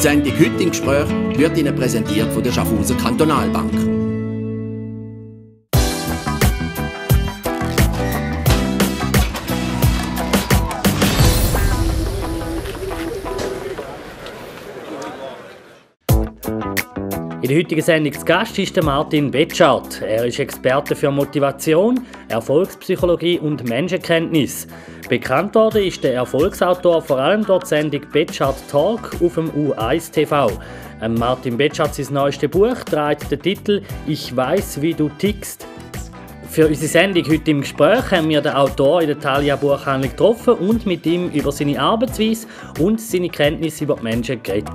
Die Sendung «Heute im Gespräch» wird Ihnen präsentiert von der Schaffhauser Kantonalbank. In der heutigen Sendung zu Gast ist der Martin Betschart. Er ist Experte für Motivation, Erfolgspsychologie und Menschenkenntnis. Bekannt worden ist der Erfolgsautor vor allem durch die Sendung Betschart Talk auf dem U1 TV. Martin Betschart, sein neuestes Buch, trägt den Titel «Ich weiß, wie du tickst». Für unsere Sendung «Heute im Gespräch» haben wir den Autor in der Thalia Buchhandlung getroffen und mit ihm über seine Arbeitsweise und seine Kenntnisse über die Menschen geredet.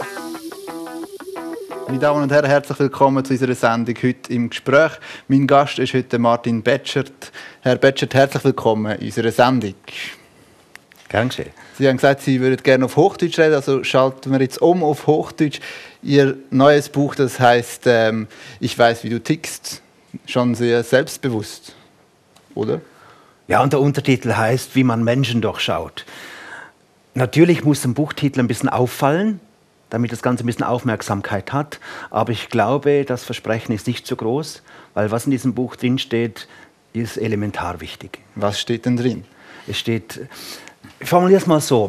Meine Damen und Herren, herzlich willkommen zu unserer Sendung «Heute im Gespräch». Mein Gast ist heute Martin Betschart. Herr Betschart, herzlich willkommen in unserer Sendung. Gern geschehen. Sie haben gesagt, Sie würden gerne auf Hochdeutsch reden, also schalten wir jetzt um auf Hochdeutsch. Ihr neues Buch, das heisst «Ich weiß, wie du tickst», schon sehr selbstbewusst, oder? Ja, und der Untertitel heißt «Wie man Menschen durchschaut». Natürlich muss ein Buchtitel ein bisschen auffallen, damit das Ganze ein bisschen Aufmerksamkeit hat. Aber ich glaube, das Versprechen ist nicht so groß, weil was in diesem Buch drinsteht, ist elementar wichtig. Was steht denn drin? Es steht, ich formuliere es mal so,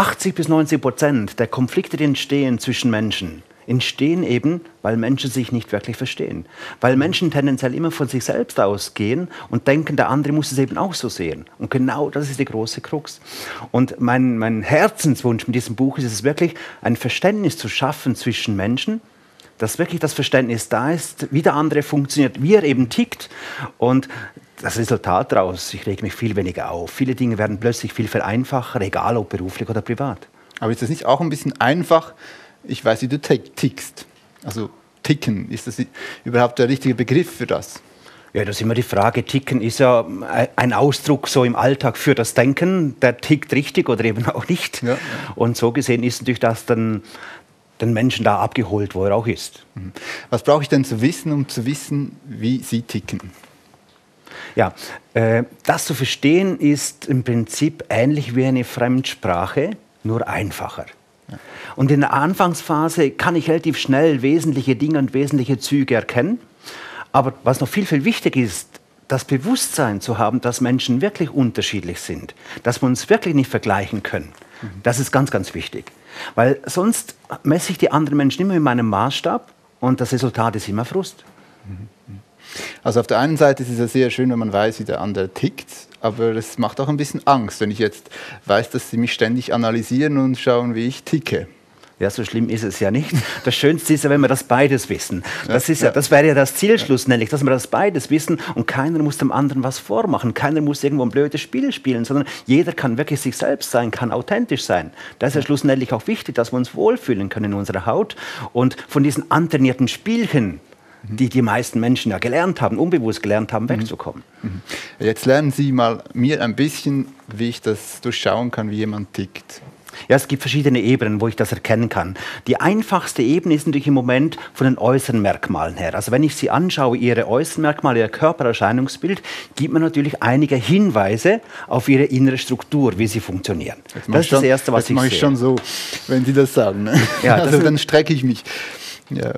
80-90% der Konflikte, die entstehen zwischen Menschen, entstehen eben, weil Menschen sich nicht wirklich verstehen. Weil Menschen tendenziell immer von sich selbst ausgehen und denken, der andere muss es eben auch so sehen. Und genau das ist die große Krux. Und mein Herzenswunsch mit diesem Buch ist es wirklich, ein Verständnis zu schaffen zwischen Menschen, dass wirklich das Verständnis da ist, wie der andere funktioniert, wie er eben tickt. Und das Resultat daraus, ich rege mich viel weniger auf. Viele Dinge werden plötzlich viel einfacher, egal ob beruflich oder privat. Aber ist das nicht auch ein bisschen einfach? Ich weiß, wie du tickst. Also ticken, ist das überhaupt der richtige Begriff für das? Ja, das ist immer die Frage. Ticken ist ja ein Ausdruck so im Alltag für das Denken. Der tickt richtig oder eben auch nicht. Ja. Und so gesehen ist natürlich das dann den Menschen da abgeholt, wo er auch ist. Was brauche ich denn zu wissen, um zu wissen, wie Sie ticken? Ja, das zu verstehen ist im Prinzip ähnlich wie eine Fremdsprache, nur einfacher. Und in der Anfangsphase kann ich relativ schnell wesentliche Dinge und wesentliche Züge erkennen. Aber was noch viel, viel wichtiger ist, das Bewusstsein zu haben, dass Menschen wirklich unterschiedlich sind, dass wir uns wirklich nicht vergleichen können. Das ist ganz, ganz wichtig. Weil sonst messe ich die anderen Menschen immer mit meinem Maßstab und das Resultat ist immer Frust. Also auf der einen Seite ist es ja sehr schön, wenn man weiß, wie der andere tickt, aber es macht auch ein bisschen Angst, wenn ich jetzt weiß, dass Sie mich ständig analysieren und schauen, wie ich ticke. Ja, so schlimm ist es ja nicht. Das Schönste ist ja, wenn wir das beides wissen. Das wäre ja das Ziel schlussendlich, dass wir das beides wissen und keiner muss dem anderen was vormachen. Keiner muss irgendwo ein blödes Spiel spielen, sondern jeder kann wirklich sich selbst sein, kann authentisch sein. Das ist ja schlussendlich auch wichtig, dass wir uns wohlfühlen können in unserer Haut und von diesen antrainierten Spielchen, die die meisten Menschen ja gelernt haben, unbewusst gelernt haben, wegzukommen. Jetzt lernen Sie mal mir ein bisschen, wie ich das durchschauen kann, wie jemand tickt. Ja, es gibt verschiedene Ebenen, wo ich das erkennen kann. Die einfachste Ebene ist natürlich im Moment von den äußeren Merkmalen her. Also wenn ich Sie anschaue, Ihre äußeren Merkmale, Ihr Körpererscheinungsbild, gibt mir natürlich einige Hinweise auf Ihre innere Struktur, wie Sie funktionieren. Das ist das Erste, was ich sehe. Das mache ich schon so, wenn Sie das sagen. Ne? Ja, also dann strecke ich mich. Ja.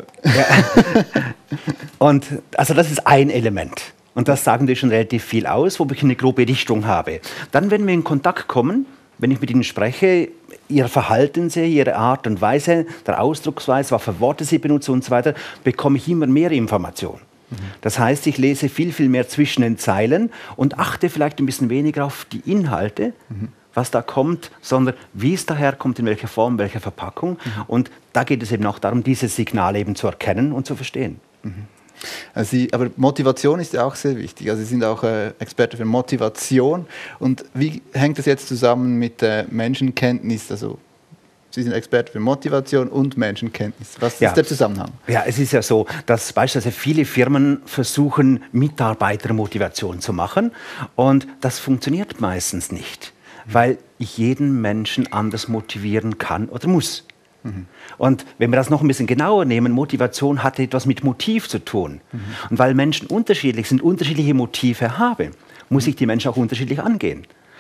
Und also das ist ein Element. Und das sagen die schon relativ viel aus, wo ich eine grobe Richtung habe. Dann, wenn wir in Kontakt kommen, wenn ich mit Ihnen spreche, Ihr Verhalten sehe, Ihre Art und Weise, der Ausdrucksweise, was für Worte Sie benutzen und so weiter, bekomme ich immer mehr Information. Das heißt, ich lese viel, viel mehr zwischen den Zeilen und achte vielleicht ein bisschen weniger auf die Inhalte, was da kommt, sondern wie es daherkommt, in welcher Form, welcher Verpackung. Und da geht es eben auch darum, dieses Signal eben zu erkennen und zu verstehen. Also aber Motivation ist ja auch sehr wichtig. Also Sie sind auch Experte für Motivation. Und wie hängt das jetzt zusammen mit Menschenkenntnis? Also Sie sind Experte für Motivation und Menschenkenntnis. Was ist der Zusammenhang? Ja, es ist ja so, dass beispielsweise viele Firmen versuchen, Mitarbeitermotivation zu machen. Und das funktioniert meistens nicht, weil ich jeden Menschen anders motivieren kann oder muss. Und wenn wir das noch ein bisschen genauer nehmen, Motivation hat etwas mit Motiv zu tun. Und weil Menschen unterschiedlich sind, unterschiedliche Motive haben, muss ich die Menschen auch unterschiedlich angehen.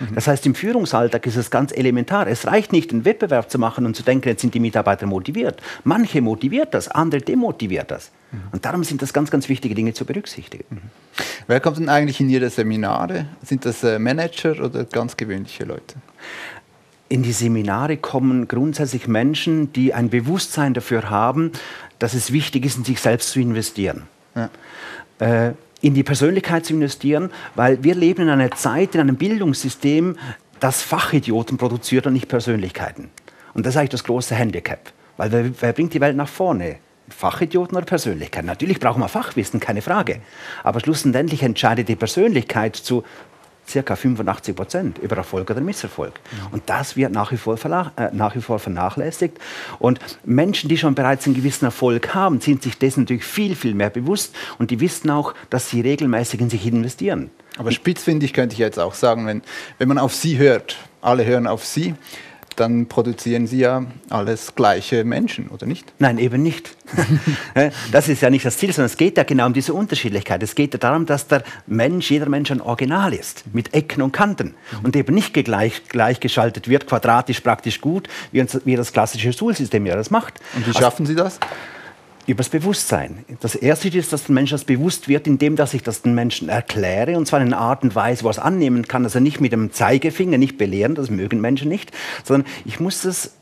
Das heißt, im Führungsalltag ist es ganz elementar. Es reicht nicht, einen Wettbewerb zu machen und zu denken, jetzt sind die Mitarbeiter motiviert. Manche motiviert das, andere demotiviert das. Und darum sind das ganz, ganz wichtige Dinge zu berücksichtigen. Wer kommt denn eigentlich in Ihre Seminare? Sind das Manager oder ganz gewöhnliche Leute? In die Seminare kommen grundsätzlich Menschen, die ein Bewusstsein dafür haben, dass es wichtig ist, in sich selbst zu investieren. Ja. In die Persönlichkeit zu investieren, weil wir leben in einer Zeit, in einem Bildungssystem, das Fachidioten produziert und nicht Persönlichkeiten. Und das ist eigentlich das große Handicap. Weil wer bringt die Welt nach vorne? Fachidioten oder Persönlichkeiten? Natürlich brauchen wir Fachwissen, keine Frage. Aber schlussendlich entscheidet die Persönlichkeit zu ca. 85% über Erfolg oder Misserfolg. Und das wird nach wie vor vernachlässigt. Und Menschen, die schon bereits einen gewissen Erfolg haben, sind sich dessen natürlich viel, viel mehr bewusst. Und die wissen auch, dass sie regelmäßig in sich investieren. Aber spitzfindig könnte ich jetzt auch sagen, wenn man auf Sie hört, alle hören auf Sie, dann produzieren Sie ja alles gleiche Menschen, oder nicht? Nein, eben nicht. Das ist ja nicht das Ziel, sondern es geht ja genau um diese Unterschiedlichkeit. Es geht ja darum, dass jeder Mensch ein Original ist, mit Ecken und Kanten. Und eben nicht gleichgeschaltet wird, quadratisch praktisch gut, wie das klassische Schulsystem ja das macht. Und wie schaffen Sie das? Über das Bewusstsein. Das Erste ist, dass der Mensch das bewusst wird, indem dass ich das den Menschen erkläre, und zwar in einer Art und Weise, wo er es annehmen kann, also nicht mit dem Zeigefinger, nicht belehren, das mögen Menschen nicht, sondern ich muss das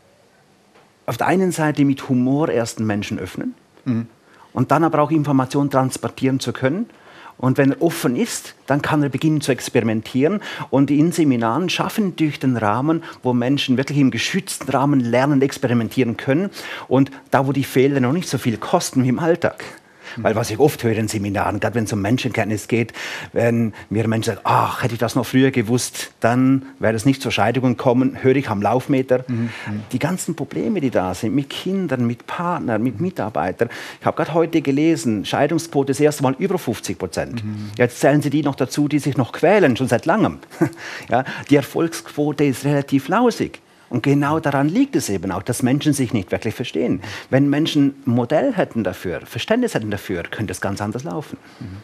auf der einen Seite mit Humor erst den Menschen öffnen und dann aber auch Informationen transportieren zu können. Und wenn er offen ist, dann kann er beginnen zu experimentieren. Und in Seminaren schaffen natürlich den Rahmen, wo Menschen wirklich im geschützten Rahmen lernen, experimentieren können. Und da, wo die Fehler noch nicht so viel kosten wie im Alltag. Weil was ich oft höre in Seminaren, gerade wenn es um Menschenkenntnis geht, wenn mir Menschen sagen, ach, hätte ich das noch früher gewusst, dann wäre es nicht zur Scheidung gekommen, höre ich am Laufmeter. Die ganzen Probleme, die da sind, mit Kindern, mit Partnern, mit Mitarbeitern. Ich habe gerade heute gelesen, Scheidungsquote ist erst mal über 50%. Jetzt zählen Sie die noch dazu, die sich noch quälen, schon seit langem. Ja, die Erfolgsquote ist relativ lausig. Und genau daran liegt es eben auch, dass Menschen sich nicht wirklich verstehen. Wenn Menschen ein Modell hätten dafür, Verständnis hätten dafür, könnte es ganz anders laufen.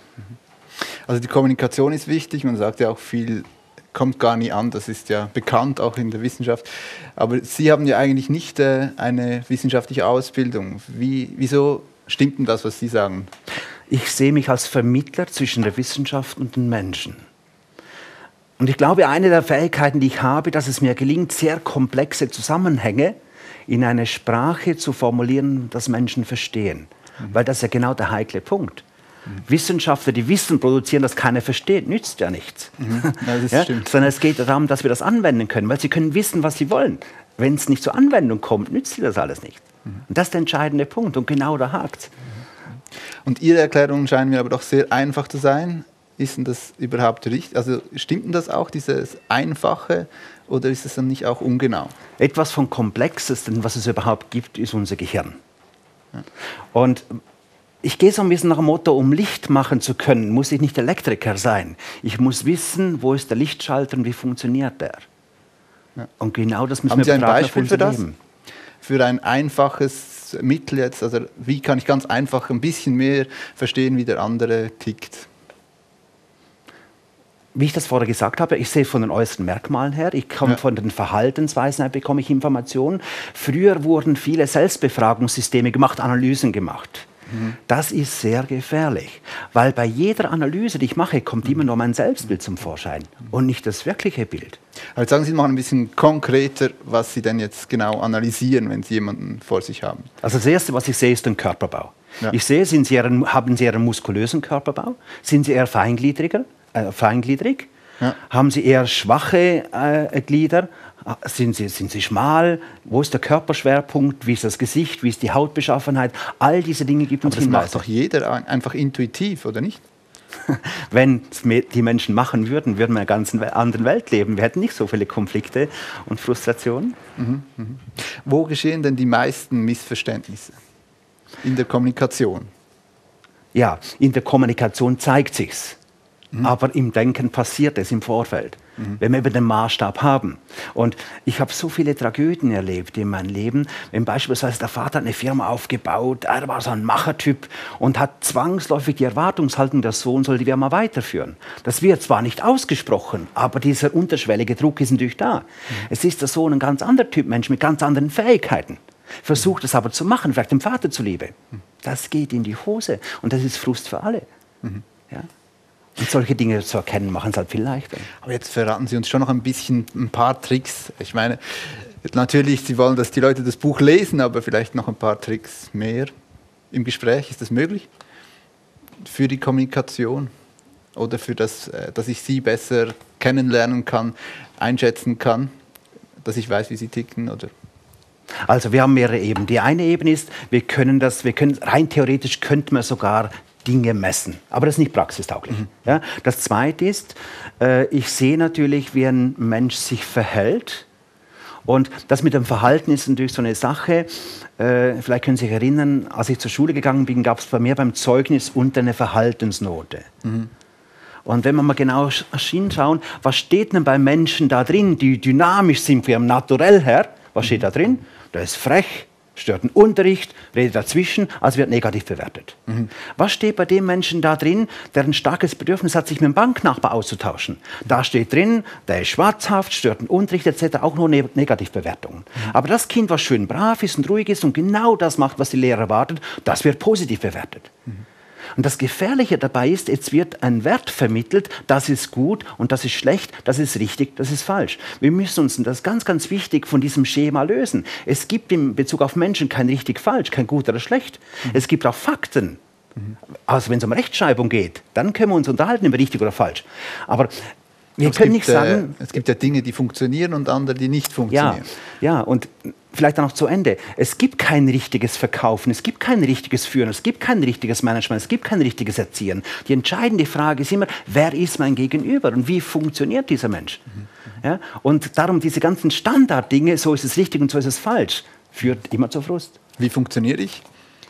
Also die Kommunikation ist wichtig, man sagt ja auch viel, kommt gar nie an, das ist ja bekannt auch in der Wissenschaft. Aber Sie haben ja eigentlich nicht eine wissenschaftliche Ausbildung. Wieso stimmt denn das, was Sie sagen? Ich sehe mich als Vermittler zwischen der Wissenschaft und den Menschen. Und ich glaube, eine der Fähigkeiten, die ich habe, dass es mir gelingt, sehr komplexe Zusammenhänge in eine Sprache zu formulieren, dass Menschen verstehen. Weil das ist ja genau der heikle Punkt. Wissenschaftler, die Wissen produzieren, das keiner versteht, nützt ja nichts. Ja, das ja? stimmt. Sondern es geht darum, dass wir das anwenden können, weil sie können wissen, was sie wollen. Wenn es nicht zur Anwendung kommt, nützt sie das alles nicht. Und das ist der entscheidende Punkt und genau da hakt es. Und Ihre Erklärungen scheinen mir aber doch sehr einfach zu sein. Ist denn das überhaupt richtig? Also stimmt denn das auch, dieses Einfache, oder ist es dann nicht auch ungenau? Etwas vom Komplexesten, was es überhaupt gibt, ist unser Gehirn. Ja. Und ich gehe so ein bisschen nach dem Motto, um Licht machen zu können, muss ich nicht Elektriker sein. Ich muss wissen, wo ist der Lichtschalter und wie funktioniert der. Ja. Und genau das müssen wir betrachten. Haben Sie ein Beispiel für das? Leben. Für ein einfaches Mittel jetzt? Also wie kann ich ganz einfach ein bisschen mehr verstehen, wie der andere tickt? Wie ich das vorher gesagt habe, ich sehe von den äußeren Merkmalen her, ich komme von den Verhaltensweisen her, bekomme ich Informationen. Früher wurden viele Selbstbefragungssysteme gemacht, Analysen gemacht. Das ist sehr gefährlich, weil bei jeder Analyse, die ich mache, kommt immer nur mein Selbstbild zum Vorschein und nicht das wirkliche Bild. Aber jetzt sagen Sie mal ein bisschen konkreter, was Sie denn jetzt genau analysieren, wenn Sie jemanden vor sich haben. Also das Erste, was ich sehe, ist der Körperbau. Ja. Ich sehe, haben Sie eher einen muskulösen Körperbau? Sind Sie eher feingliedrig? Ja. Haben Sie eher schwache Glieder? Sind Sie schmal? Wo ist der Körperschwerpunkt? Wie ist das Gesicht? Wie ist die Hautbeschaffenheit? All diese Dinge gibt uns Hinweise. Das macht doch jeder einfach intuitiv, oder nicht? Wenn die Menschen machen würden, würden wir in einer ganz anderen Welt leben. Wir hätten nicht so viele Konflikte und Frustrationen. Wo geschehen denn die meisten Missverständnisse? In der Kommunikation? Ja, in der Kommunikation zeigt sich's. Aber im Denken passiert es im Vorfeld, wenn wir eben den Maßstab haben. Und ich habe so viele Tragödien erlebt in meinem Leben. Wenn beispielsweise der Vater hat eine Firma aufgebaut, er war so ein Machertyp und hat zwangsläufig die Erwartungshaltung, der Sohn soll die Firma weiterführen. Das wird zwar nicht ausgesprochen, aber dieser unterschwellige Druck ist natürlich da. Es ist der Sohn ein ganz anderer Typ Mensch mit ganz anderen Fähigkeiten. Versucht es aber zu machen, vielleicht dem Vater zuliebe. Das geht in die Hose und das ist Frust für alle. Ja? Und solche Dinge zu erkennen, machen es halt viel leichter. Aber jetzt verraten Sie uns schon noch ein paar Tricks. Ich meine, natürlich, Sie wollen, dass die Leute das Buch lesen, aber vielleicht noch ein paar Tricks mehr im Gespräch. Ist das möglich? Für die Kommunikation oder für das, dass ich Sie besser kennenlernen kann, einschätzen kann, dass ich weiß, wie Sie ticken, oder? Also wir haben mehrere Ebenen. Die eine Ebene ist, rein theoretisch könnten wir sogar Dinge messen, aber das ist nicht praxistauglich. Ja? Das zweite ist, ich sehe natürlich, wie ein Mensch sich verhält. Und das mit dem Verhalten ist natürlich so eine Sache. Vielleicht können Sie sich erinnern, als ich zur Schule gegangen bin, gab es bei mir beim Zeugnis unten eine Verhaltensnote. Und wenn wir mal genau hinschauen, was steht denn bei Menschen da drin, die dynamisch sind von ihrem Naturell her, was steht da drin? Der ist frech, stört den Unterricht, redet dazwischen, also wird negativ bewertet. Was steht bei dem Menschen da drin, der ein starkes Bedürfnis hat, sich mit dem Banknachbar auszutauschen? Da steht drin, der ist schwarzhaft, stört den Unterricht etc., auch nur Negativbewertungen. Aber das Kind, was schön brav ist und ruhig ist und genau das macht, was die Lehrer erwartet, das wird positiv bewertet. Und das Gefährliche dabei ist, jetzt wird ein Wert vermittelt, das ist gut und das ist schlecht, das ist richtig, das ist falsch. Wir müssen uns, und das ist ganz, ganz wichtig, von diesem Schema lösen. Es gibt in Bezug auf Menschen kein richtig, falsch, kein gut oder schlecht. Es gibt auch Fakten. Also wenn es um Rechtschreibung geht, dann können wir uns unterhalten über richtig oder falsch. Aber wir können nicht sagen... Es gibt ja Dinge, die funktionieren und andere, die nicht funktionieren. Ja, und vielleicht dann noch zu Ende. Es gibt kein richtiges Verkaufen, es gibt kein richtiges Führen, es gibt kein richtiges Management, es gibt kein richtiges Erziehen. Die entscheidende Frage ist immer, wer ist mein Gegenüber und wie funktioniert dieser Mensch? Ja? Und darum diese ganzen Standarddinge, so ist es richtig und so ist es falsch, führt immer zu Frust. Wie funktioniere ich?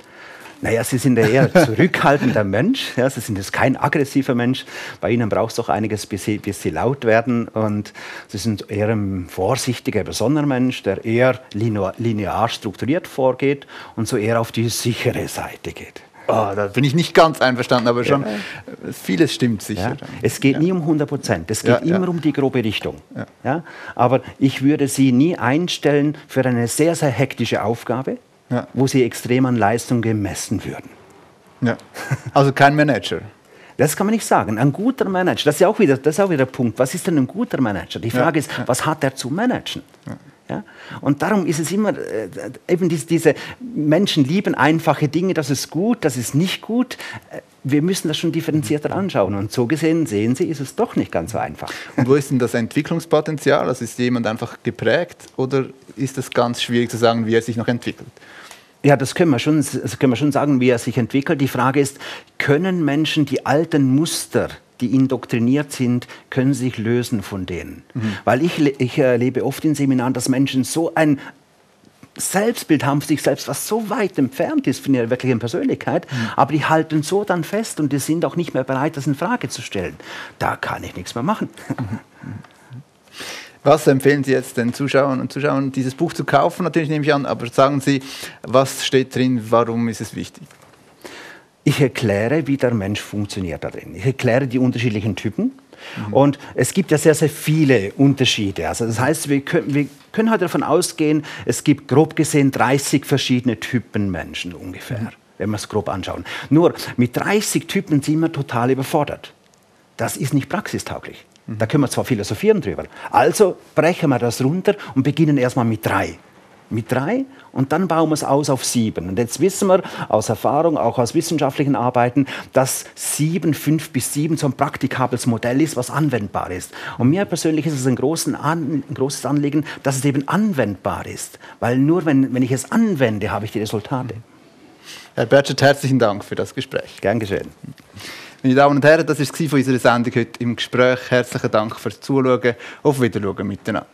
Naja, Sie sind ja eher zurückhaltender Mensch. Ja, Sie sind jetzt kein aggressiver Mensch. Bei Ihnen braucht es doch einiges, bis Sie laut werden. Und Sie sind eher ein vorsichtiger, besonderer Mensch, der eher linear strukturiert vorgeht und so eher auf die sichere Seite geht. Oh, da bin ich nicht ganz einverstanden, aber schon vieles stimmt sicher. Ja. Es geht nie um 100%, es geht immer um die grobe Richtung. Ja. Aber ich würde Sie nie einstellen für eine sehr, sehr hektische Aufgabe, wo Sie extrem an Leistung gemessen würden. Ja. Also kein Manager? Das kann man nicht sagen. Ein guter Manager, das ist auch wieder der Punkt. Was ist denn ein guter Manager? Die Frage ist, was hat er zu managen? Ja? Und darum ist es immer, eben diese Menschen lieben einfache Dinge, das ist gut, das ist nicht gut. Wir müssen das schon differenzierter anschauen. Und so gesehen, sehen Sie, ist es doch nicht ganz so einfach. Und wo ist denn das Entwicklungspotenzial? Also ist jemand einfach geprägt oder ist es ganz schwierig zu sagen, wie er sich noch entwickelt? Ja, das können wir schon sagen, wie er sich entwickelt. Die Frage ist, können Menschen die alten Muster, die indoktriniert sind, können sich lösen von denen? Weil ich erlebe oft in Seminaren, dass Menschen so ein Selbstbild haben für sich selbst, was so weit entfernt ist von ihrer wirklichen Persönlichkeit, aber die halten so dann fest und die sind auch nicht mehr bereit, das in Frage zu stellen. Da kann ich nichts mehr machen. Was empfehlen Sie jetzt den Zuschauern und Zuschauern, dieses Buch zu kaufen? Natürlich nehme ich an, aber sagen Sie, was steht drin, warum ist es wichtig? Ich erkläre, wie der Mensch funktioniert da drin. Ich erkläre die unterschiedlichen Typen. Und es gibt ja sehr, sehr viele Unterschiede. Also das heißt, wir können heute davon ausgehen, es gibt grob gesehen 30 verschiedene Typen Menschen ungefähr, wenn wir es grob anschauen. Nur mit 30 Typen sind wir total überfordert. Das ist nicht praxistauglich. Da können wir zwar philosophieren drüber. Also brechen wir das runter und beginnen erstmal mit 3. Mit 3 und dann bauen wir es aus auf 7. Und jetzt wissen wir aus Erfahrung, auch aus wissenschaftlichen Arbeiten, dass 5 bis 7 so ein praktikables Modell ist, was anwendbar ist. Und mir persönlich ist es ein großes Anliegen, dass es eben anwendbar ist. Weil nur wenn ich es anwende, habe ich die Resultate. Herr Bertschert, herzlichen Dank für das Gespräch. Gern geschehen. Meine Damen und Herren, das war es von unserer Sendung heute im Gespräch. Herzlichen Dank fürs Zuschauen. Auf Wiedersehen miteinander.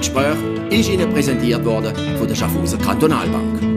Gespräch ist Ihnen präsentiert worden von der Schaffhauser Kantonalbank.